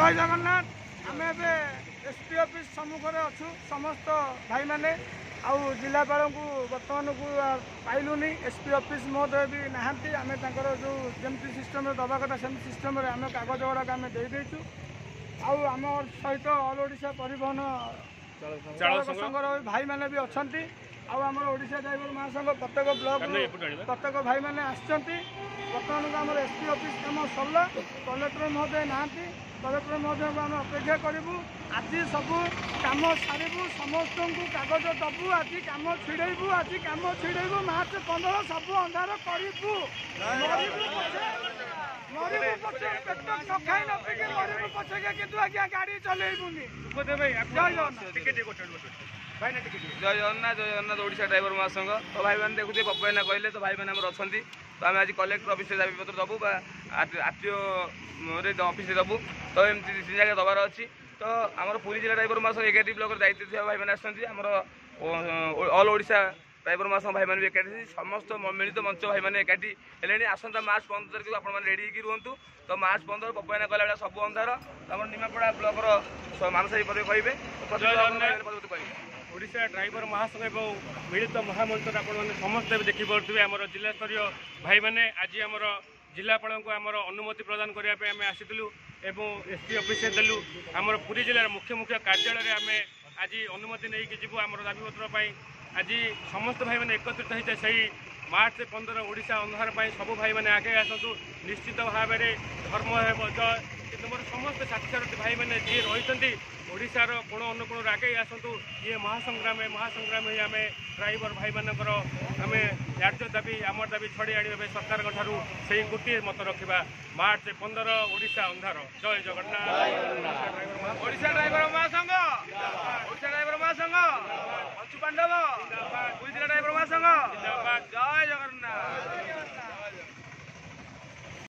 जय जगन्नाथ आम SP office सम्मुखें अच्छु समस्त भाई मैंने आउ जिलापाल को बर्तमान को पाइलुनि एसपी ऑफिस महोदय भी नहांती आम जो जमी सिस्टम दबा कथा सेम सिस्टम आम कागज गुड़ाक आम देदेचु आम सहित ऑल ओडिशा परिवहन चालक संघर भाई मैंने भी अच्छा आमर ओडिशा ड्राइवर महासंघ प्रत्येक ब्लॉक प्रत्येक भाई मैंने आसचंती बर्तमान को आम एसपी ऑफिस काम सरला कलेक्टर महोदय नहांती कलेक्टर महोदय को आम अपेक्षा करूँ आज सब कम सारू समस्त को कागज दबू आज कम छिड़ेबू आज कम छिड़ेबू मार्च 15 सब अंधार करूँ मरबू पचे पेट सखाई नपिकी मरबू पचे कि आज्ञा गाड़ी चलेबुनि जय जगन्नाथ ओडिशा ड्राइवर महासंघ तो भाई मैंने देखुए पप्पा कहले तो भाई मैंने अच्छा तो आम आज कलेक्टर ऑफिस दाबीपत्र दबू आरटीओ ऑफिस दबू तो एमती तीन जगह दबार अच्छी तो आम पुरी जिला ड्राइवर महासंघ 11 ब्लॉक दायित्व थे भाई मैंने आमर ऑल ओडिशा ड्राइवर महासंघ भाई मैंने भी एकाठी समस्त मिलित मंच भाई मैंने एकाठी हेले आसंता मार्च 15 तारिख आप रेडी होगी रुहतु तो मार्च 15 पप्पा कहला बेला सब अंधार आम निमापड़ा ब्लॉकर मानसाही पर कहे ओडिशा ड्राइवर महासंघ और मिलित महामंच आपने समस्ते भी देखिपे आम जिला स्तरीय भाई मैंने आज आमर जिलापाल को आमर अनुमति प्रदान करने आम आसीलु एवं एसपी ऑफिस देलु आमर पुरी जिलार मुख्य मुख्य कार्यालय आम आज अनुमति नहीं जीवु आम दाबीपत्र आज समस्त भाई मैंने एकत्रित होते से मार्च 15 ओडिशा अंधार सब भाई मैंने आगे आसतु निश्चित भाव में धर्म है कि मोर समस्त साथी भाई मैंने जी रही ओडिशार कोण अनुकोण आगे आसतु ये महासंग्राम ही आम ड्राइवर भाई मानकर आम न्याय दाबी आम दाबी छड़ी आने सरकार से गोटे मत रखा मार्च 15 ओडिशा अंधार जय जगन्नाथ ओडिशा ड्राइवर महासंघ ओडिशा ड्राइवर महासंघ अंशु पांडव पुरी जिला ड्राइवर महासंघ